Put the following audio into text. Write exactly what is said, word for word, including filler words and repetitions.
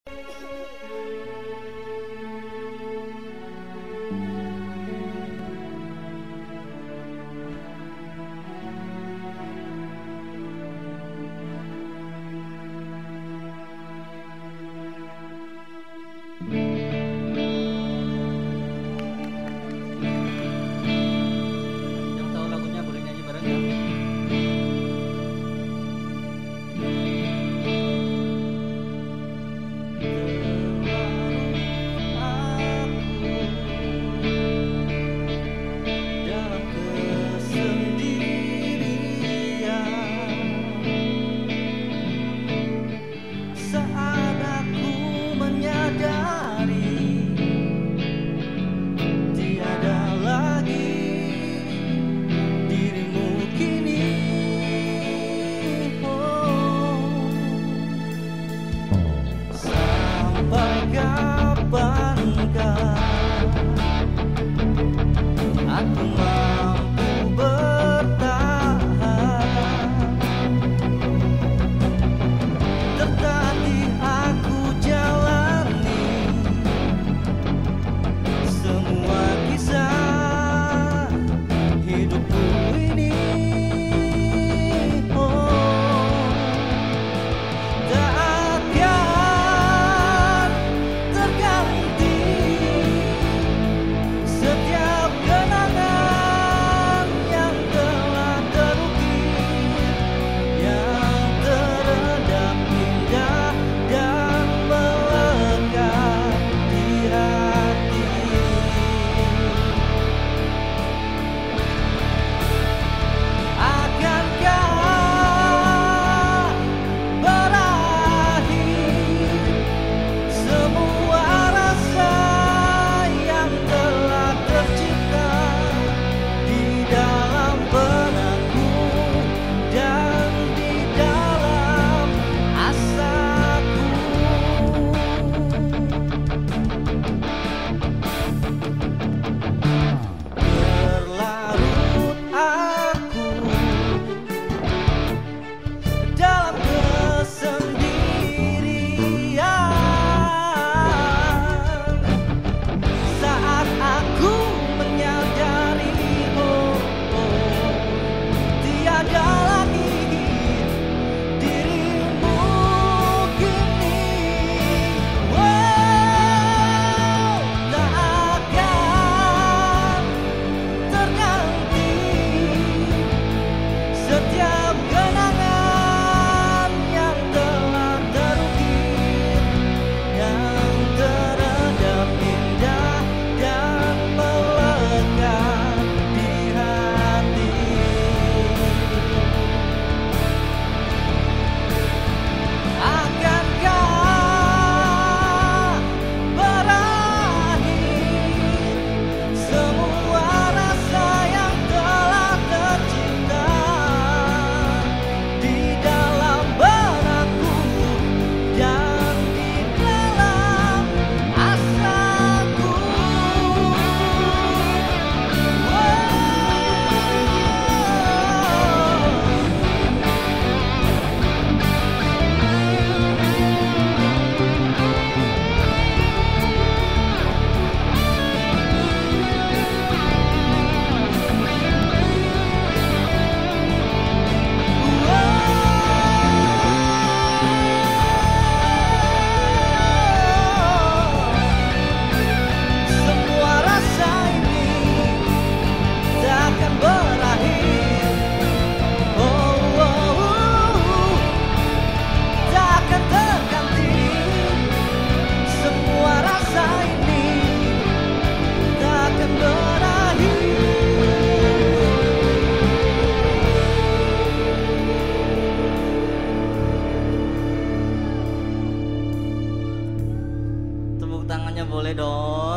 Yang tahu lagunya boleh nyanyi bareng ya. Dalam kesendirian, saat aku menyadari tiada lagi dirimu kini. Oh, sampai kapankah aku mampu bertahan? Tertatih aku jalani semua kisah hidupku ini. Oh, takkan terganti setiap kenangan yang telah terukir, yang terendam indah dan melekat di hati. Akankah berakhir semua rasa yang telah tercipta di dalam benakku dan di dalam asaku? Berlarut aku dalam kesendirian, saat aku menyadari oh, oh, tiada lagi dirimu kini. Wow, takkan terganti setiap kenangan yang telah terukir, yang terendam indah dan melekat di hati. Akankah berakhir semua rasa yang telah tercipta di dalam benakku dan di dalam asaku? Semua rasa ini takkan berakhir. Oh, oh, oh, takkan terganti. Semua rasa ini takkan berakhir. Tepuk tangannya boleh dong.